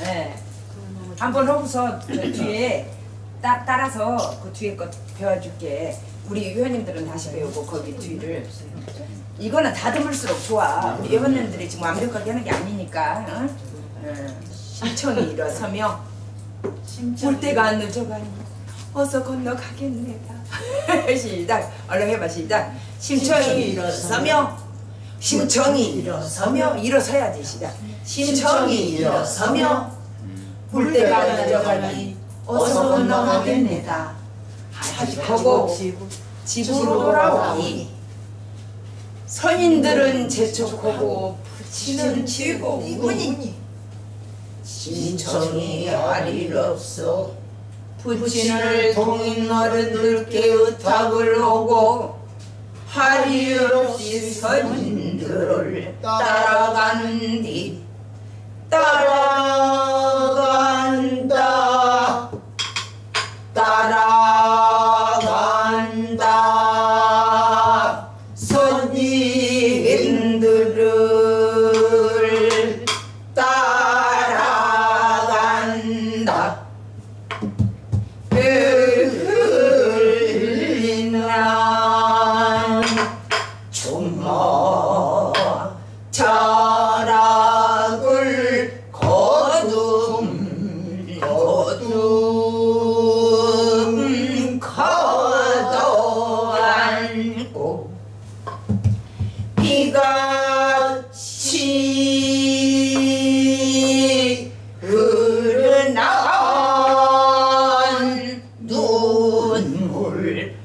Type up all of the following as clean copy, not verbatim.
네. 한번 하고서 저 뒤에 딱 따라서 그 뒤에 거 배워줄게. 우리 회원님들은 다시 배우고 거기 뒤를. 이거는 다듬을수록 좋아. 우리 회원님들이 지금 완벽하게 하는 게 아니니까. 심청이 일어서며 올 때가 안 늦어가니 어서 건너가겠네다. 시작. 얼른 해봐. 시작. 심청이 일어서며 심청이 일어서며 일어서야지. 시작. 심청이 일어서며 올 때가 안 늦어가니 어서 건너가겠네다. 하고 집으로 돌아오니 선인들은 재촉하고 부치는 치고 우니 심청이 알일 없어 부친을 동인 어른들께 의탁을 하고 할일 없이 선인들을 따라가는디 따라간다 선인들을 따라간다 흘리난 주먹 자락을 거둠 걷어안고 비같이 흐르는 눈물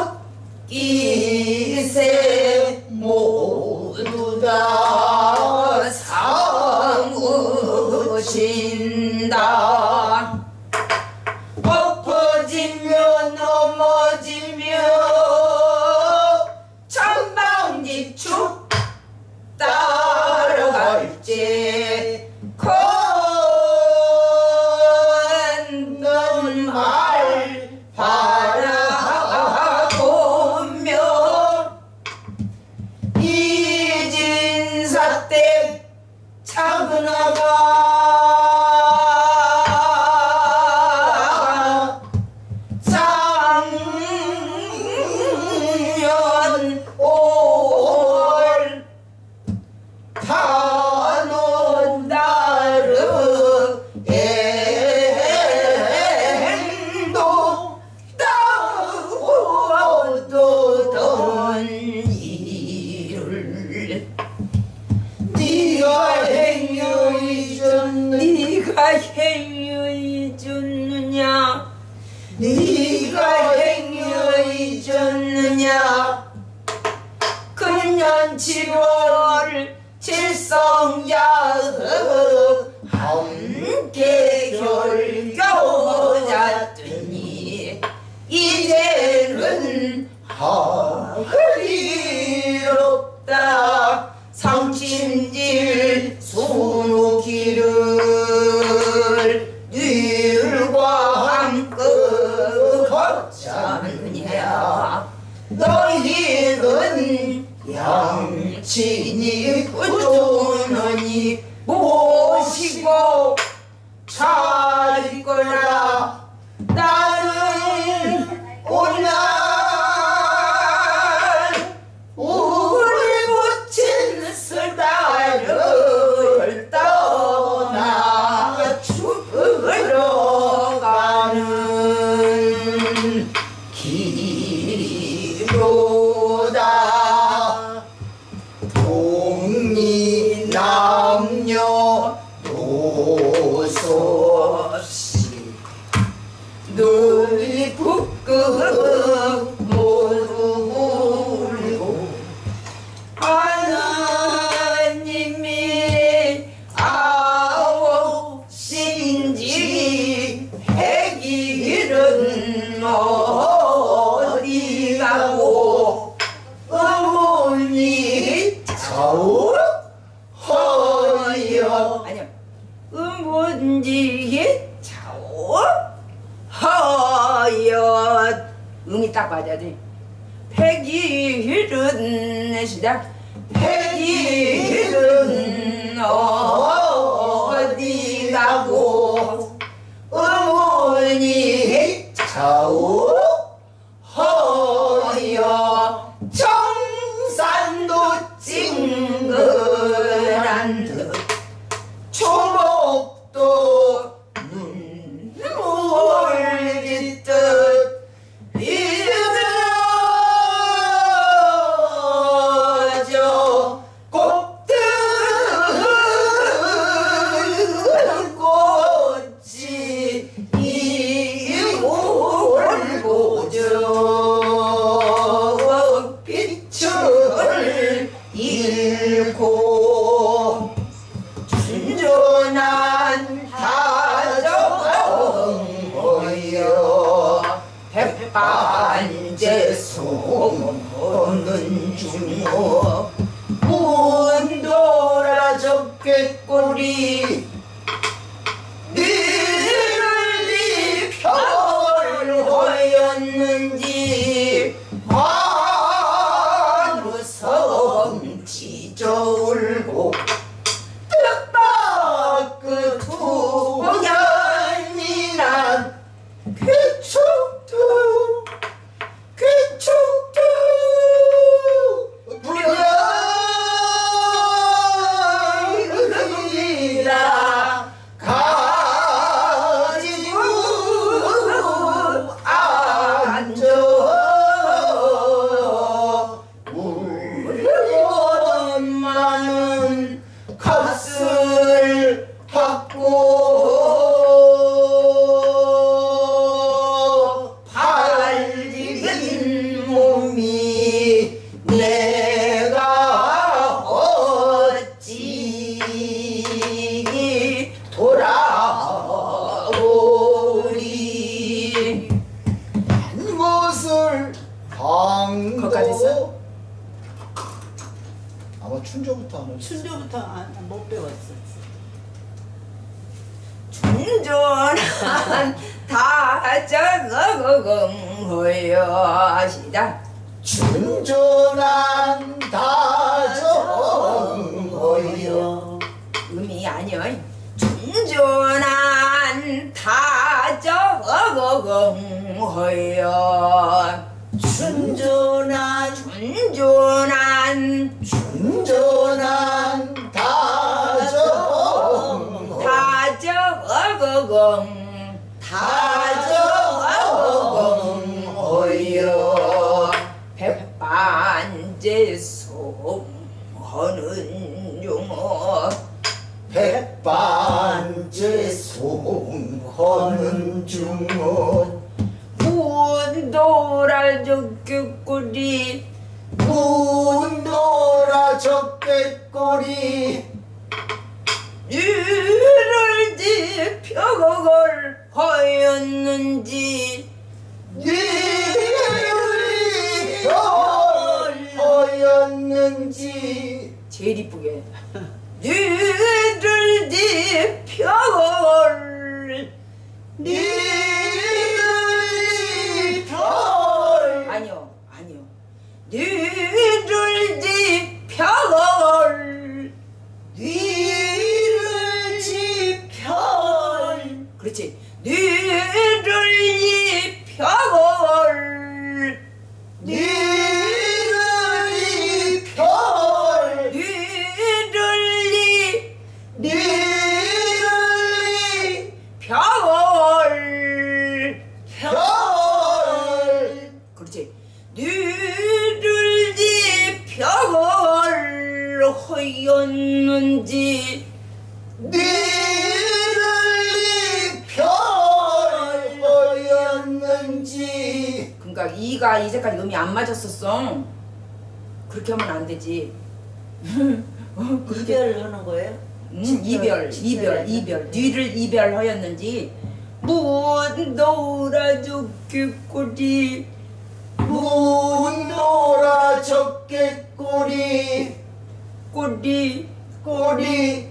옷깃에 모두 다 사무친다. 엎어지며 넘어지며 천방지축 따라갈지 건넌 말 바라보며 이진사 때 차근화가 작년 5월 단오다르 행도 따오던 일을 네가 행여이 줬느냐 네가 행여이 줬느냐 금년 7월 칠성야흡 함께 결겨졌더니 이제는 하리롭다. 상심질 순우기를 닐과 함께 걷자느냐 너희는 양친이 부조하니 모시고 잘 거라. 나는 오늘 우리 부친 쓰다를 떠나 죽으러 가는 길이로다. 동리남녀 노소없이 눈이 북극 모두 울고 하나님이 아홉신지 해길은 어디 가고 어머니 차오허여 아니요 뭔지 차오허여 응이 딱 맞아야지. 백일은 시작. 백일은 어디 가고 적개꼬리 니를 별호였는지 한우성 지저울고 뜻밖의 두년이 난 귀축도 부여이라 가지고 앉아 울고만은 값을 받고 발진 몸이 내가 어찌 돌아오리 한 곳을 거기까지 방도 했어? 아마 춘조부터 하는 춘조부터 못 배웠어. 충전한 다정허여시다. 춘조난 다정허여 음이 아니여. 충전한 다정허여. 춘조난 춘조난 다정허여. 백반제송하는 중어 백반제송하는 중어 문도랄 적개꼬리 문도라 적개꼬리 니를 지펴걸 하였는지 니를 별호였는지 제일 이쁘게 니를 지펴걸 니를 별 아니요 니를 지펴걸 니를 지별 그렇지 니를 지펴걸 니를 이별 니를 별 별 그렇지 니를 지펴걸 하였는지 니를 이별 하였는지 그러니까 이가 이제까지 음이 안 맞았었어. 그렇게 하면 안 되지. 이별을 하는 거예요? 이별 뒤를 이별하였는지 문도라 적개꼬리 문도라 적개꼬리 꼬리 꼬리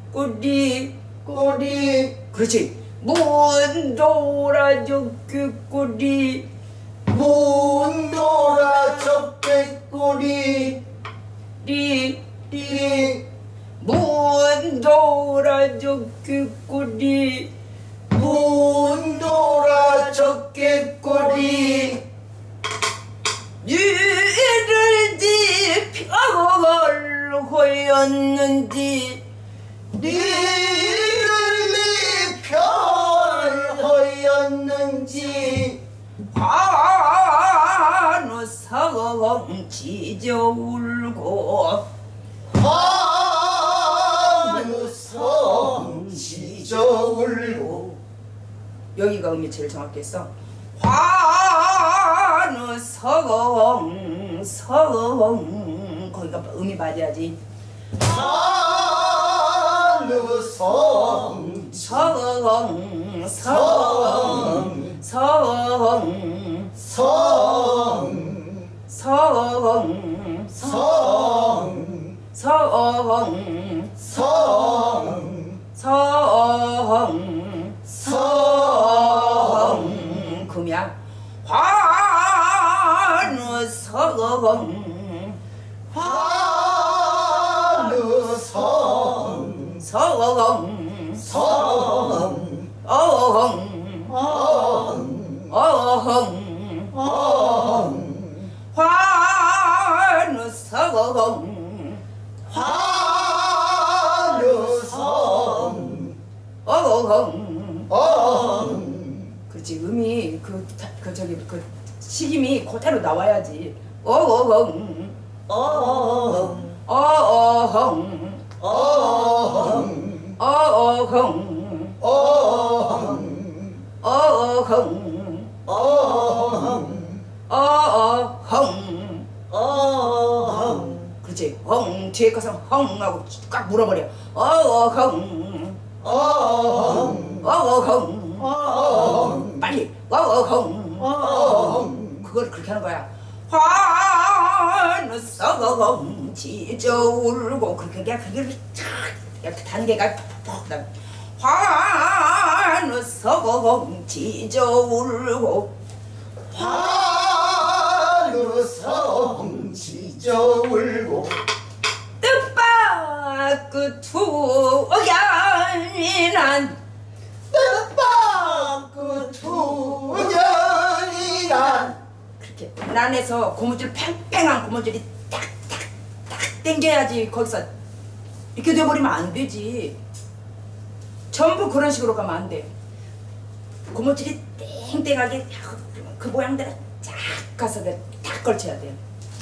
그렇지 문도라 적개꼬리 문도라 적개꼬리 리 띠 문도라 적개꼬리 문도라 적개꼬리 니를 지펴걸 하였는지 니를 이별 하였는지 한우성 지저울고 한우성 지저울고 여기가 음이 제일 정확했어. 한우성 거기가 음이 맞아야지. 한우성 성 성 그냥 환우성 환우성 성 그렇지. 음이 그 식임이 그대로 나와야지. 그렇지. 헝 뒤에 가서 헝 하고 꽉 물어버려. 빨리 그걸 그렇게 하는 거야. 환우성 지저 울고 그렇게 그게 이렇게 단계가 퍽 환우성 지저 울고 환우성 지저 울고 뜻밖의 투견이란 뜻밖의 투견이란 그렇게 난에서 고무줄 팽팽한 고무줄이 딱딱딱 당겨야지. 거기서 이렇게 돼버리면 안 되지. 전부 그런 식으로 가면 안 돼. 고무줄이 땡땡하게 그 모양대로 쫙 가서 딱 걸쳐야 돼.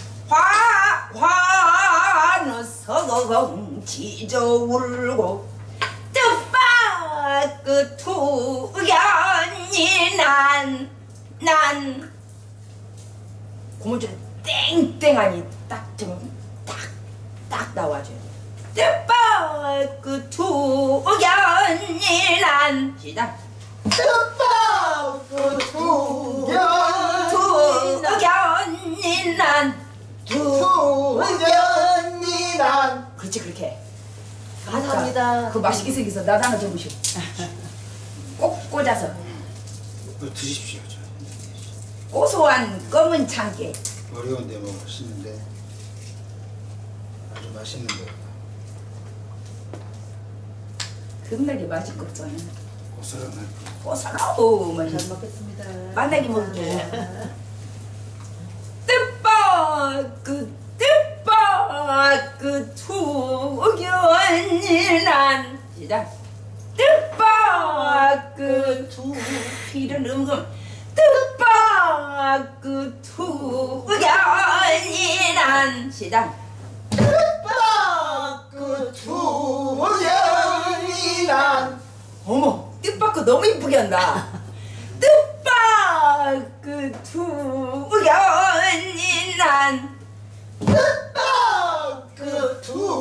환우성 지저 울고 뜻밖의 투견이 난 고무줄 땡땡하니 딱 나와줘야 돼. 뜻밖의 투견이 난 시작. 뜻밖의 투견이 난 투견이 난 그렇지. 그렇게 감사합니다. 그 맛있게 생겨서 나도 하나 줘보시오. 꼭 꽂아서 드십시오. 고소한 검은 참깨. 어려운데 뭐 맛있는데 아주 맛있는 거. 겁나게 맛있고 없잖아. 고소한 고소하면 잘 먹겠습니다. 만나기 먹고 뜻밖의 투견이 난 시작. 뜻밖의 이런 음금 뜻밖의 투견이 난 시작. 뜻밖의 투견이 난 어머 뜻밖의 너무 이쁘게 한다. 뜻밖의 투견이 난 뜻밖의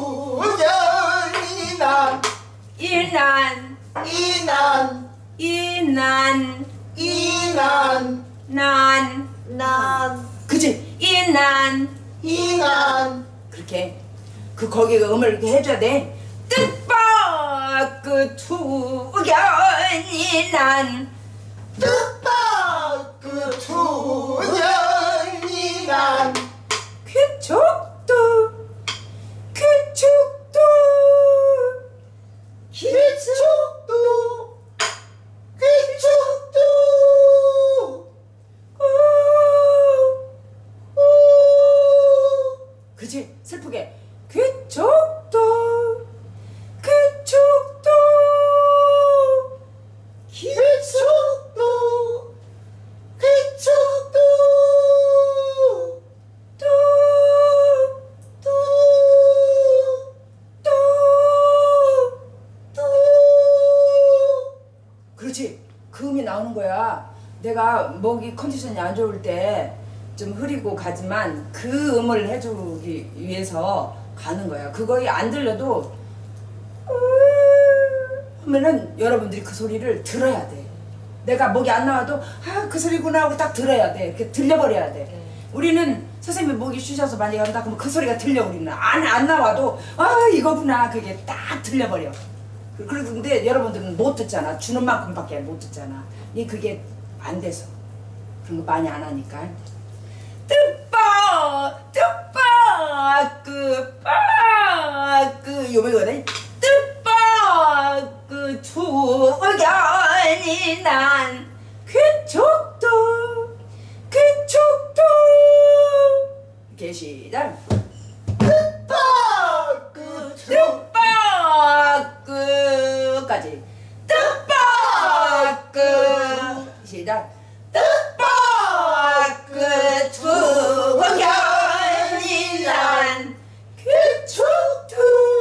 투견이 난 이난 그치. 이난 그렇게 거기 음을 이렇게 해줘야 돼. 뜻밖의 투견이 난 뜻밖의 투견이 난 귀축도 기축도 그치. 슬프게 귀축도 그렇지. 그 음이 나오는 거야. 내가 목이 컨디션이 안 좋을 때 좀 흐리고 가지만 그 음을 해주기 위해서 가는 거야. 그거에 안 들려도 하면은 여러분들이 그 소리를 들어야 돼. 내가 목이 안 나와도 아 그 소리구나 하고 딱 들어야 돼. 이렇게 들려버려야 돼. 우리는 선생님이 목이 쉬셔서 많이 간다 그러면 그 소리가 들려 우리는 안 나와도 이거구나 그게 딱 들려버려. 그런데 여러분들은 못 듣잖아. 주는 만큼밖에 못 듣잖아. 그게 안 돼서 그런 거 많이 안 하니까. 뜻밖 요거거든. 뜻밖 투견이 난 귀촉도 계시다. 뜻밖까지 뜻밖 시작. 뜻밖 투견이 난 귀촉도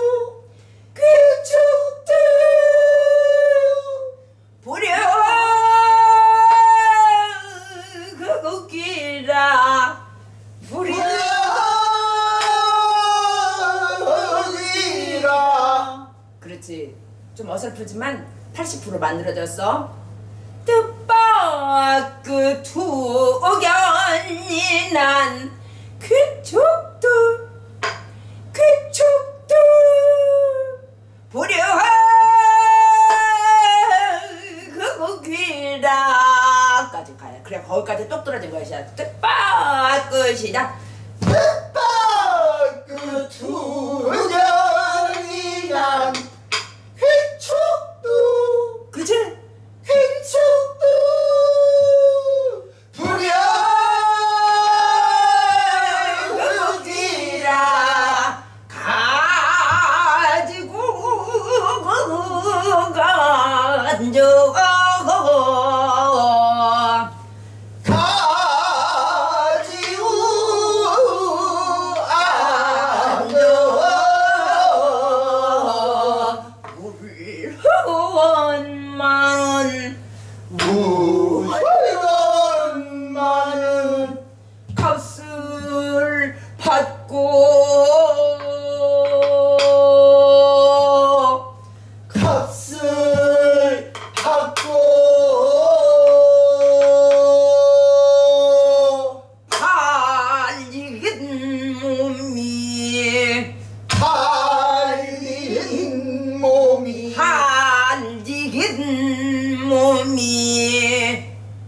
부려 그곳기라 부려 그렇지. 좀 어설프지만 80% 만들어졌어. 뜻밖 투견이 난 귀촉도 부려 그곳기라까지 가야. 그래 거기까지 똑 떨어진 거야. 시작. 뜻밖 시작. 뜻밖 투견이 난 귀촉도 그렇지. 부려 그곳기라 가지고 간적 많은 값을 받고 달리는 몸이 달리는 몸이 달리는 몸이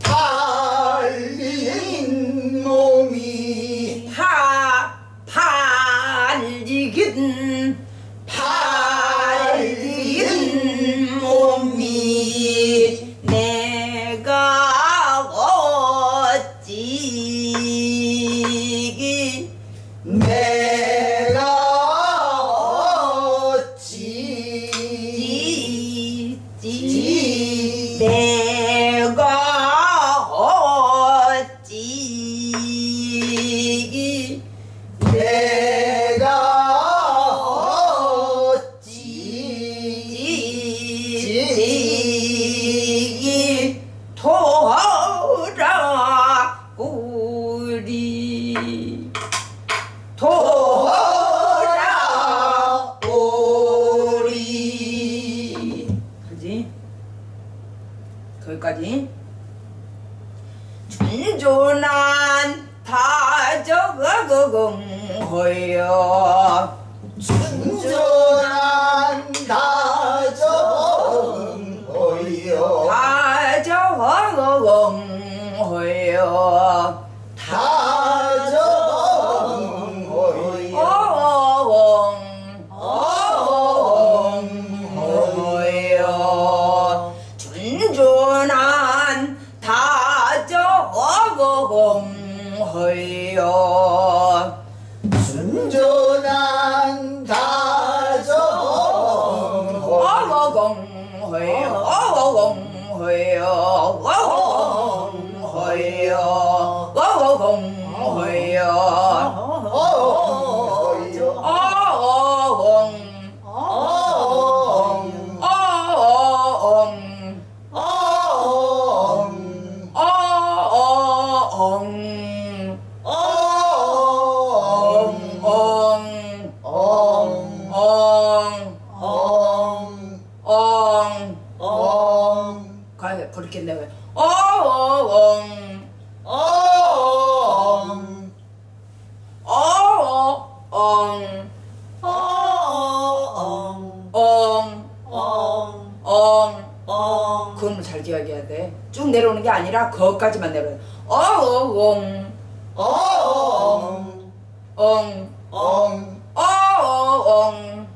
달리는 몸이 달리는 몸이 내가 어찌 내가 거기까지. 준조난 다적응허여 준전한 다정허여 다적응허여 어흥허여 준조난 다적응허여 준전한 다정허여 그렇겠네. 왜? 기억해야 돼. 쭉 내려오는 게 아니라 거까지만 내려요. 어엉 어엉 엉 엉 어엉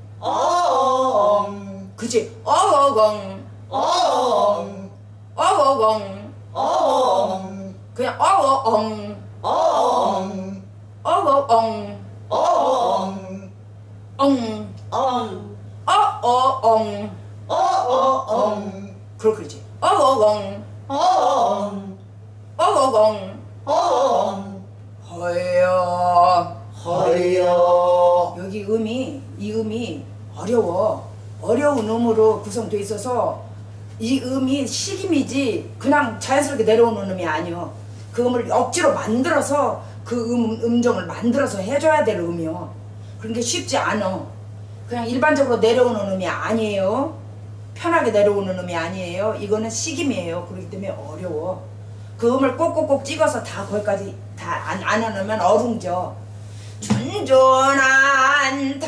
어엉 그치 어엉 어엉 어엉 어엉 그냥 어엉 어엉 어엉 어엉 엉 엉 어엉 어엉 그렇지 어엉 어엉 어엉 어엉 허여 허여 여기 이 음이 어려운 음으로 구성되어 있어서 이 음이 식임이지 그냥 자연스럽게 내려오는 음이 아니요. 그 음을 억지로 만들어서 그 음정을 만들어서 해줘야 될 음이요. 그런 게 쉽지 않아. 그냥 일반적으로 내려오는 음이 아니에요. 편하게 내려오는 음이 아니에요. 이거는 식임이에요. 그렇기 때문에 어려워. 그 음을 꼭꼭꼭 찍어서 다 거기까지 다 안 해놓으면 어룽져. 준전한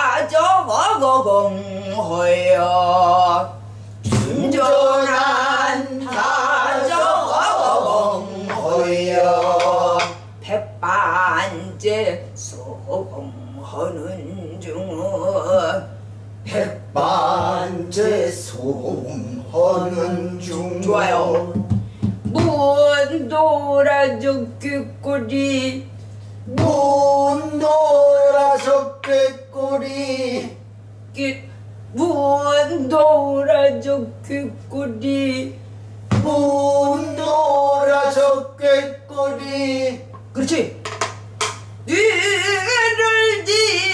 다저거공허여 준전한 다저거공허여 백반째 소공하는 중어 백반째 소음하는 중 좋아요. 문도라저 꾀꼬리 문도라서 꾀꼬리 문도라저 꾀꼬리 문도라서 꾀꼬리 그렇지. 뇌를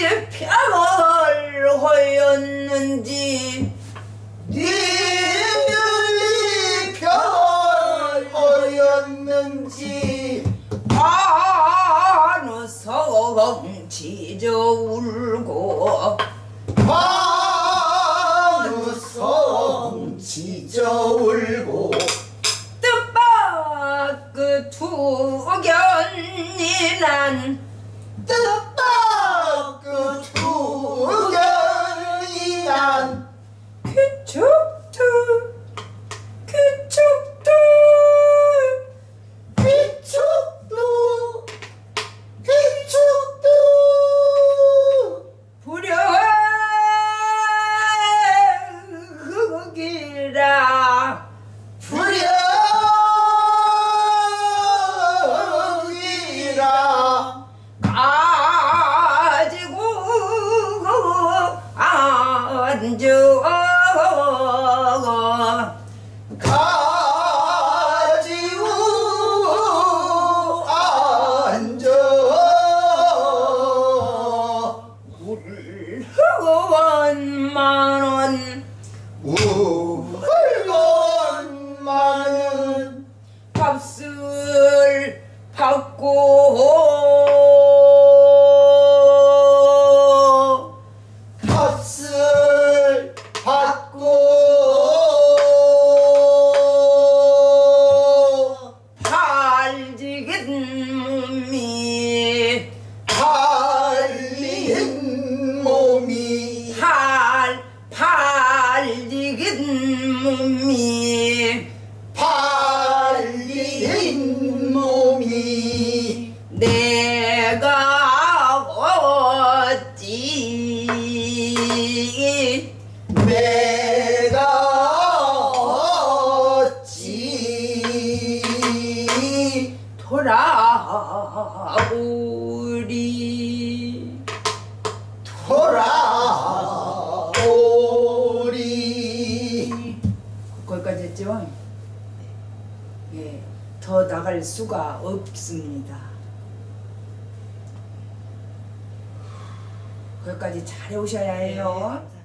지평을 허였는지 니들이 별하였는지 한우성 지저 울고 한우성 지저 울고 뜻밖 그 투견이란 뜻밖 그 투견이란 귀축투 귀축투 귀축도 귀축도 불여흑이라 불량이라 가지고 앉아 가지고 앉아 울원만원 울건만은 값을 받고 값을 받고 팔지긴 몸이 팔린 몸이 팔지긴 몸이 팔린 몸이 내가 어찌 내가 어찌 돌아오리 돌아오리 거기까지 했죠? 예, 더 나갈 수가 없습니다. 거기까지 잘 해오셔야 해요.